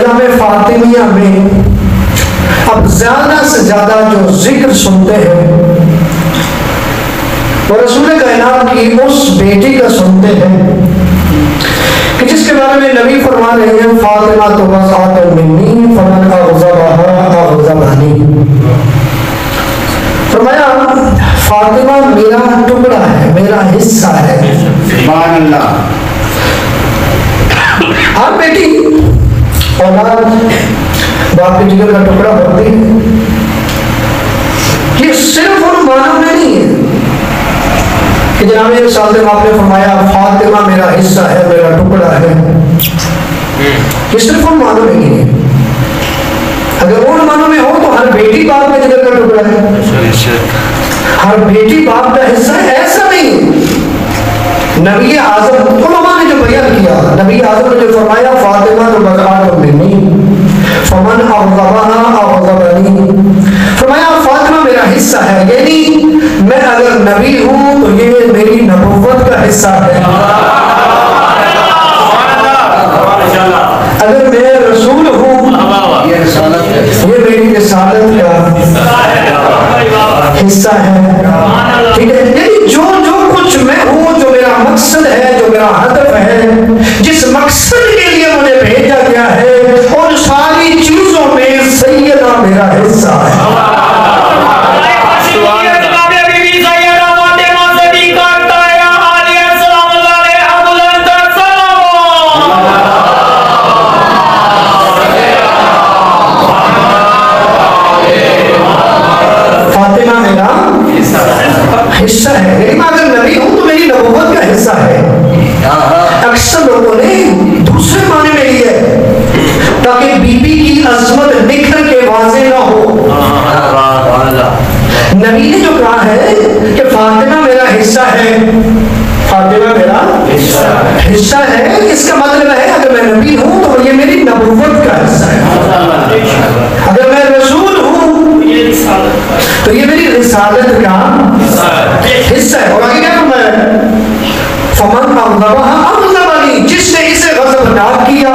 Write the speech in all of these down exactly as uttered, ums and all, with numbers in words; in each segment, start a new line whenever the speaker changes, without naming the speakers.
ایام فاطمیہ میں اب زیادہ سے زیادہ جو ذکر سنتے ہیں وہ رسول کائنات کی اس بیٹی کا سنتے ہیں کہ جس کے بارے میں نبی فرما رہے ہیں فاطمہ تو بساط منی فمن اغضبها اغضبنی. فرمایا فاطمہ میرا ٹکڑا ہے، میرا حصہ ہے. سبحان اللہ. ہر بیٹی اولاد باپ کے جگر کا ٹکڑا ہوتی ہے. یہ صرف ان معنوں میں نہیں ہے کہ جناب ایک سال سے آپ نے فرمایا فاطمہ میرا حصہ ہے، میرا ٹکڑا ہے. یہ صرف ان معنوں میں نہیں ہے. اگر ان معنوں میں ہو تو ہر بیٹی باپ کے جگر کا ٹکڑا ہے، ہر بیٹی باپ کا حصہ ہے، ایسا نہیں. نبی اعظم علماء نے جو بیان کیا، نبی اعظم نے جو فرمایا فاطمہ تو بضعۃ منی فمن اغضبها اغضبنی. فرمایا فاطمہ میرا حصہ ہے، یعنی میں اگر نبی ہوں تو یہ میری نبوت کا حصہ ہے. اگر میں رسول ہوں یہ میری رسالت کا حصہ ہے. ٹھیک ہے، یعنی جو جو کچھ میں ہوں، جو میرا مقصد ہے، جو میرا ہدف ہے، جس مقصد کے لیے مجھے بھیجا گیا ہے، ان ساری چیزوں میں سیدہ میرا حصہ ہے. فاطمہ میرا حصہ ہے، لیکن اگر نبی ہوں تو میری نبوت کا حصہ ہے. اکثر لوگوں نے دوسرے معنی میں لیا ہے تاکہ بی بی کی عظمت نکھر کے واضح نہ ہو. نبی نے جو کہا ہے کہ فاطمہ میرا حصہ ہے، فاطمہ میرا حصہ ہے، اس کا مطلب ہے اگر میں نبی ہوں تو یہ میری نبوت کا حصہ ہے. اگر میں رسول ہوں تو یہ میری رسالت کا حصہ ہے. اور آگے کیا فرمایا؟ فمن اغضبها اغضبنی، جس نے اسے غضبناک کیا.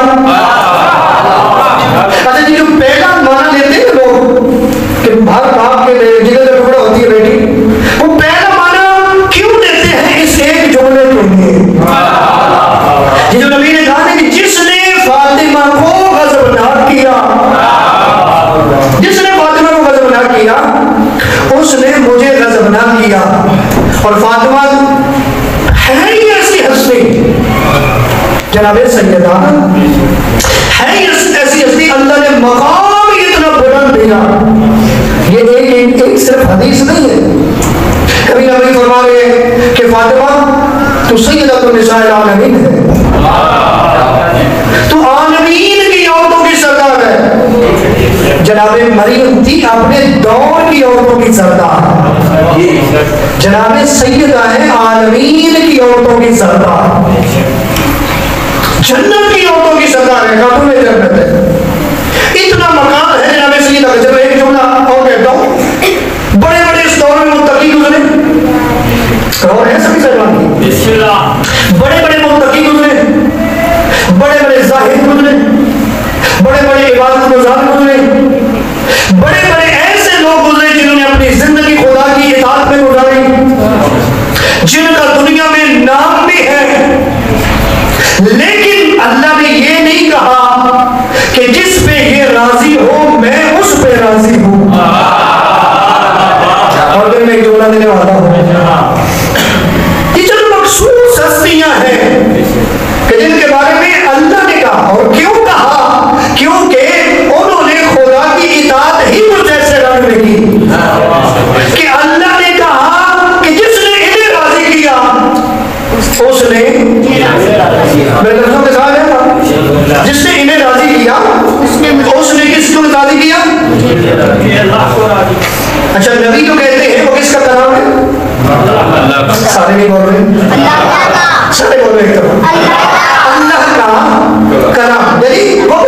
اچھا جی، جو پہلا معنی لیتے ہیں لوگ کہ ہر باپ کے جگر کا ٹکڑا ہوتی ہے بیٹی، وہ پہلا معنی کیوں دیتے ہیں اس ایک جملے کے لیے؟ یہ جو نبی نے کہا کہ جس نے فاطمہ کو غضبناک کیا، جس نے فاطمہ کو غضبناک کیا اس نے مجھے غضبناک کیا. اور فاطمہ ہے ہی ایسی ہستی جناب سیدہ، ہے ہی ایسی ہستی، اللہ نے مقام اتنا بلند دیا. یہ ایک ایک ایک صرف حدیث نہیں ہے. کبھی نبی فرما رہے کہ فاطمہ تو سیدۃ النساء العالمین ہے، تو عالمین کی عورتوں کی سردار ہے. جناب مریم تھی اپنے دور کی عورتوں کی سردار، جناب سیدہ ہے عالمین کی عورتوں کی سردار، جنت کی عورتوں کی سردار ہے، خاتون جنت ہے. اتنا مقام ہے جناب سیدہ کا. چلو ایک جملہ اور کہتا ہوں، بڑے بڑے اس دور میں متقی گزرے، اور ہے سبھی سلمان کی، بڑے بڑے متقی گزرے، بڑے بڑے زاہد گزرے، بڑے بڑے عبادت گزار گزرے، بڑے بڑے ایسے لوگ گزرے جنہوں نے اپنی زندگی خدا کی اطاعت میں گزاری، جن کا دنیا میں نام بھی ہے. لیکن اللہ نے یہ نہیں کہا کہ جس پہ یہ راضی ہو میں اس پہ راضی ہوں. اور پھر میں ایک جملہ دینے والا ہوں، یہ جو مخصوص ہستیاں ہیں کہ جن کے بارے میں اللہ نے کہا. اور کیوں کہا؟ کیونکہ انہوں نے خدا کی اطاعت ہی کچھ ایسے رنگ میں کی کہ اللہ نے کہا کہ جس نے انہیں راضی کیا اس نے، میرے لفظوں کے ساتھ ہے، جس نے انہیں راضی کیا اس نے کس کو راضی کیا؟ اچھا نبی جو کہتے ہیں وہ کس کا کلام ہے؟ سارے نہیں بول رہے، سارے بول رہے ہیں اللہ کا کلام. یعنی وہ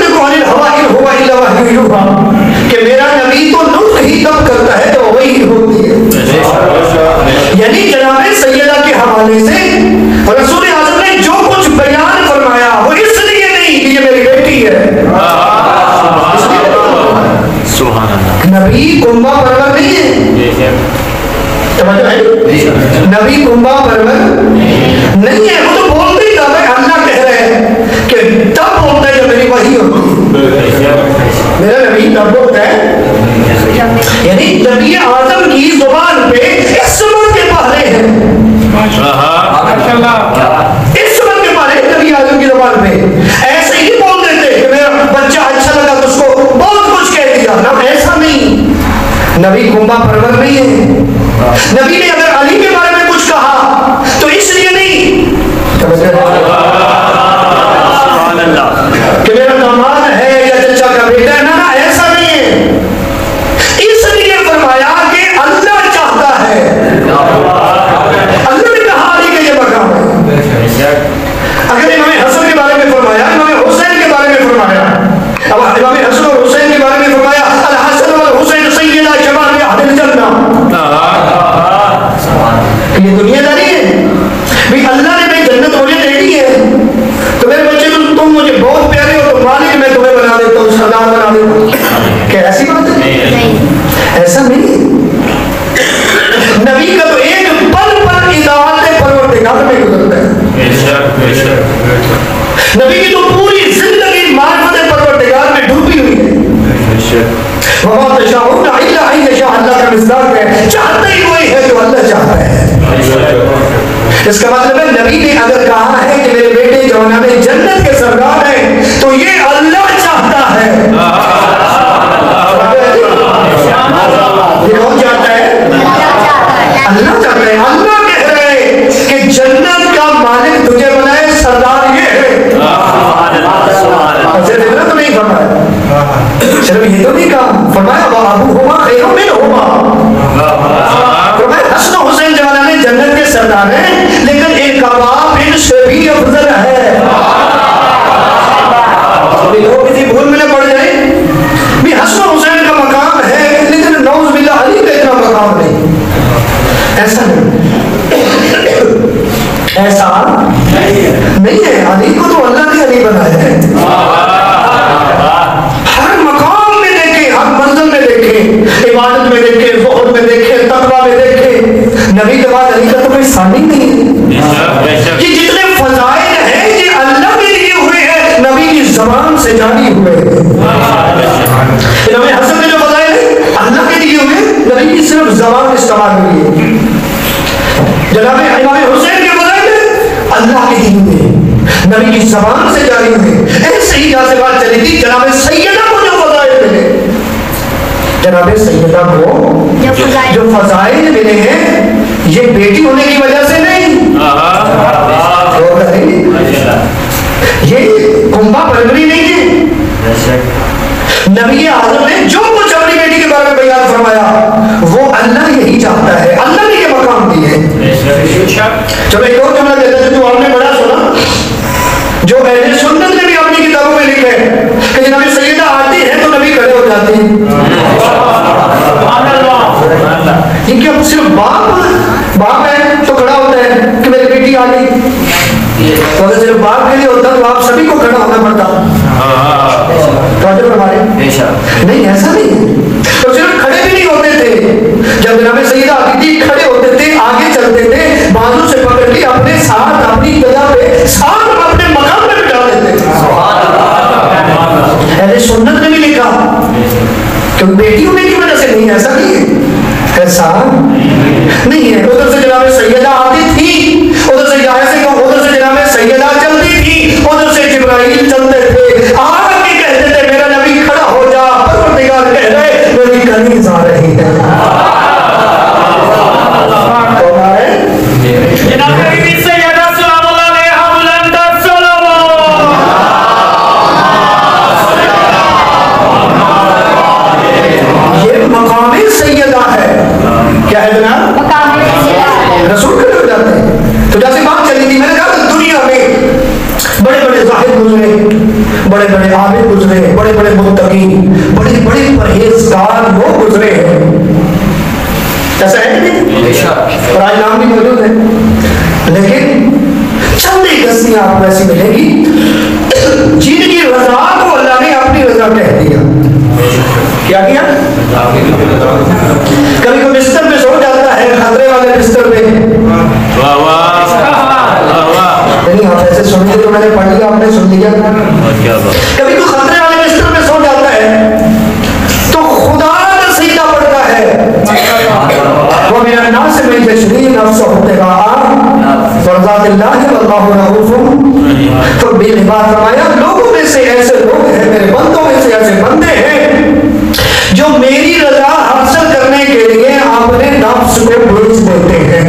کہ میرا نبی تو نطق ہی تب کرتا ہے تو وہی ہوتی ہے. یعنی جناب سیدہ کے حوالے سے رسول اعظم نے جو کچھ بیان فرمایا وہ اس لیے نہیں کہ یہ میری بیٹی ہے، نبی کنبہ پرور نہیں ہے. نبی کنبہ پرور نہیں ہے. وہ تو بولتے ہی تھا بھائی اللہ کہہ رہے ہیں کہ تب بولتا ہے جب میری وحی ہوتی. میرا نبی تب بولتا ہے یعنی نبی اعظم کی زبان پہ اس زبان کے پہلے ہیں. اس زبان کے پہلے نبی اعظم کی زبان پہ ایسے ہی بول دیتے کہ میرا بچہ اچھا لگا تو اس کو بہت کچھ کہہ دیا نا. ایسا نہیں. نبی کنبہ پرور نہیں ہے. نبی نے اگر علی کے بارے میں کچھ کہا تو اس لیے نہیں کہ میرا داماد ہے یا چچا کا بیٹا ہے. نا ایسا نہیں ہے. اس لیے فرمایا کہ اللہ چاہتا ہے. اللہ نے کہا علی کا یہ مقام ہے. اگر امام حسن کے بارے میں فرمایا, امام حسین کے بارے میں فرمایا, اب امام حسن اور حسین کے بارے میں فرمایا الحسن والحسین سیدا شباب اہل الجنہ. یہ دنیا داری ہے بھی اللہ نے میری جنت مجھے دے دی ہے تو میرے بچے تم تم مجھے بہت پیارے ہو تو مالک میں تمہیں بنا دیتا ہوں, سردار بنا دیتا ہوں. کیا ایسی بات ہے؟ ایسا نہیں. نبی کا تو ایک پل پر اطاعت پروردگار میں گزرتا ہے. نبی کی تو پوری زندگی معرفت پروردگار میں ڈوبی ہوئی ہے. وما تشاءون الا ان یشاء اللہ کا مصداق ہے. چاہتے ہی وہی ہے جو اللہ چاہتا ہے. اس کا مطلب ہے نبی نے اگر کہا ہے کہ میرے بیٹے جوانب جنت کے سردار ہیں تو یہ اللہ چاہتا ہے. یہ کون چاہتا ہے؟ اللہ چاہتا ہے. اللہ کہہ رہے کہ جنت کا مالک تجھے بنائے, سردار یہ ہے. صرف اتنا تو نہیں فرمایا, صرف یہ تو نہیں کہا. فرمایا وَأَبُوهُمَا خَيْرٌ مِّنْهُمَا. فرمایا حسن و حسین جوانان جنت کے سردار ہیں لیکن ایک کباب ان سے بھی افضل ہے. لوگ کسی بھول میں نہ پڑ جائیں بھی حسن و حسین کا مقام ہے لیکن نعوذ باللہ علی کا اتنا مقام نہیں. ایسا نہیں, ایسا نہیں ہے. علی کو تو اللہ نے علی بنایا ہے. ہر مقام میں دیکھیں, ہر منزل میں دیکھیں, عبادت میں دیکھیں, زہد میں دیکھیں, تقویٰ میں دیکھیں, نبی کے بعد علی کا تو کوئی ثانی نہیں ہے. یہ جتنے فضائل ہیں یہ اللہ کے لیے ہوئے ہیں, نبی کی زبان سے جاری ہوئے ہیں. امام حسن کے جو فضائل ہیں اللہ کے لیے ہوئے, نبی کی صرف زبان استعمال ہوئی ہے. جناب امام حسین کے فضائل اللہ کے لیے ہوئے, نبی کی زبان سے جاری ہوئے. ایسے ہی جہاں سے بات چلی تھی جناب سیدہ کو جو فضائل ملے, جناب سیدہ کو جو فضائل ملے ہیں یہ بیٹی ہونے کی وجہ سے نہیں, یہ کنبہ پروری نہیں ہے. نبی اعظم نے جو کچھ اپنی بیٹی کے بارے میں بیان فرمایا وہ اللہ یہی چاہتا ہے, اللہ نے یہ مقام دی ہے. چلو ایک اور جملہ کہتا ہے جو آپ نے بڑا سنا, جو اہل سنت نے بھی اپنی کتابوں میں لکھا ہے کہ جناب سیدہ آتی ہے تو نبی کھڑے ہو جاتے ہیں. یہ کیا صرف باپ باپ ہے تو کھڑا ہوتا ہے کہ میری بیٹی آ گئی؟ تو اگر صرف باپ کے لیے ہوتا تو آپ سبھی کو کھڑا ہونا پڑتا. نہیں, ایسا نہیں. تو صرف کھڑے بھی نہیں ہوتے تھے. جب جناب سیدہ آتی تھی کھڑے ہوتے تھے, آگے چلتے تھے, بازو سے پکڑ کے اپنے ساتھ اپنی جگہ پہ ساتھ اپنے مقام پہ بٹھا دیتے تھے. اہل سنت نے بھی لکھا کہ بیٹی ہونے کی وجہ سے نہیں, ایسا نہیں ہے. ایسا نہیں ہے. ادھر سے جناب سیدہ آتی تھی, ادھر سے ادھر سے جناب سیدہ چلتی تھی, ادھر سے جبرائیل چلتے تھے, آ کے کہتے تھے میرا نبی کھڑا ہو جا, پروردگار کہہ رہے میری کنیز آ رہی ہے. جناب بی بی سیدہ سلام اللہ علیہا بلند الصلوات. یہ مقام سیدہ ہے. کیا ہے جناب؟ مقام سیدہ. رسول کھڑے ہو جاتے ہیں. تو جیسے بات چلی تھی میں نے کہا دنیا میں بڑے بڑے زاہد گزرے, بڑے بڑے عابد گزرے, بڑے بڑے متقی, بڑے بڑے پرہیزگار لوگ گزرے ہیں. ایسا ہے نہیں, اور آج نام بھی موجود ہے, لیکن چند ایک ہستیاں آپ کو ایسی ملیں گی جن کی رضا کو اللہ نے اپنی رضا کہہ دیا. کیا کیا؟ کبھی کوئی بستر پہ سو جاتا ہے، خطرے والے بستر پہ، نہیں آپ ایسے سنیے تو میں نے پڑھ لیا، آپ نے سن لیا. کبھی کوئی خطرے والے بستر پہ سو جاتا ہے تو خدا کا سجدہ پڑتا ہے. وہ میرا نام سے میں تشریح نفس ہوتے گا فرضات اللہ واللہ رؤوف تو بالعباد. فرمایا لوگوں میں سے ایسے لوگ ہیں، میرے بندوں میں سے ایسے بندے ہیں جو میری رضا حاصل کرنے کے لیے اپنے نفس کو بیچ دیتے ہیں.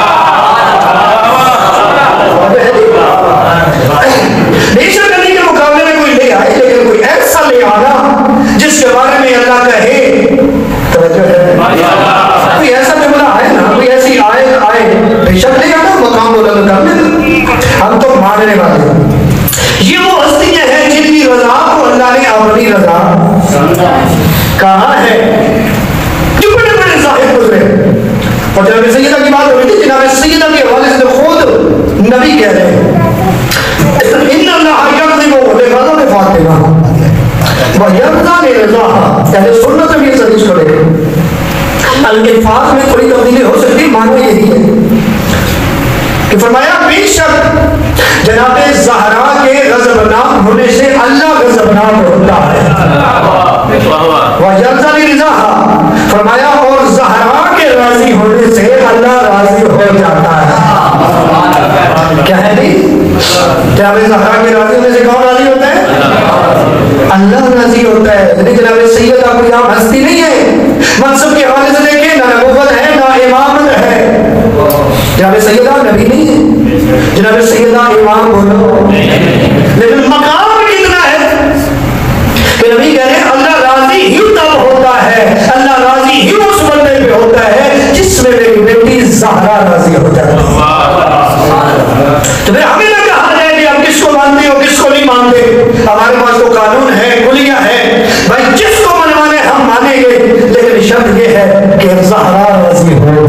نیچر کرنے کے مقابلے میں کوئی لے آئے، لیکن کوئی ایسا لے آنا جس کے بارے میں اللہ کہے، توجہ ہے، کوئی ایسا جملہ آئے نا، کوئی ایسی آیت آئے، بے شک لے آنا مقام بلند کرنے، ہم تو ماننے والے. یہ وہ ہستیاں ہیں جن کی رضا کو اللہ نے اپنی رضا کہا ہے. جو بڑے بڑے صاحب گزرے، اور جناب سیدہ کی بات ہو رہی تھی، جناب سیدہ کے حوالے سے خود نبی کہہ رہے ہیں ان اللہ یغضب لغضب فاطمہ ویرضى لرضاها. اہل سنت میں یہ حدیث کرے الفاظ میں تھوڑی تبدیلی ہو سکتی، معنی یہی ہے کہ فرمایا بے شک جناب زہرا کے غضبناک ہونے سے اللہ غضبناک ہوتا ہے. وَيَرْضَى لِرِضَاهَا فرمایا اور زہرا کے راضی ہونے سے اللہ راضی ہو جاتا ہے. کیا ہے جی؟ جناب زہرا کے راضی ہونے سے کون راضی ہوتا ہے؟ اللہ راضی ہوتا ہے. یعنی جناب سیدہ کوئی عام ہستی نہیں ہے، منصب کے حوالے سے دیکھیں نہ نبوت ہے نہ امامت ہے. جناب سیدہ نبی نہیں ہے، جناب سیدہ امام بولو، لیکن مقام کتنا ہے کہ نبی کہہ رہے ہیں اللہ راضی ہی تب ہوتا ہے، اللہ راضی ہی اس بندے پہ ہوتا ہے جس میں میری بیٹی زہرا راضی ہو جاتی ہے. تو پھر ہمیں نہ کہا جائے کہ ہم کس کو مانتے ہو کس کو نہیں مانتے. ہمارے پاس تو قانون ہے، کلیہ ہے، بھائی جس کو منوانے ہم مانیں گے، لیکن شرط یہ ہے کہ زہرا راضی ہو.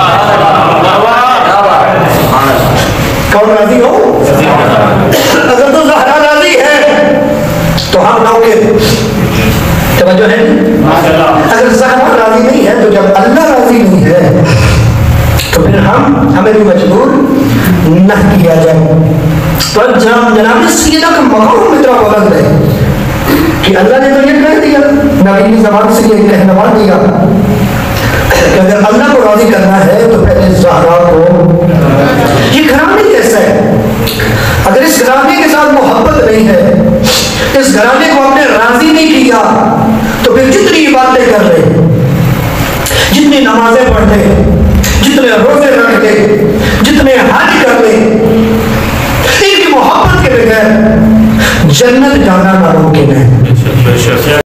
کون راضی ہو؟ اگر تو زہرا راضی ہے تو ہم نو کے توجہ ہے. اگر زہرا راضی نہیں ہے تو جب اللہ راضی نہیں ہے تو پھر ہم ہمیں بھی مجبور نہ کیا جائے. تو جناب سیدہ کا مقام اتنا بلند ہے کہ اللہ نے تو یہ کہہ دیا، نبی کی زبان سے یہ کہنوا دیا کہ اگر اللہ کو راضی کرنا ہے تو پہلے زہرا کو. یہ گھرانے کیسا ہے؟ اگر اس گھرانے کے ساتھ محبت نہیں ہے، اس گھرانے کو آپ نے راضی نہیں کیا، تو پھر جتنی باتیں کر رہے، جتنی نمازیں پڑھتے، جتنے روزے رکھتے، جتنے حج کرتے، ان کی محبت کے بغیر جنت جانا ناممکن ہے.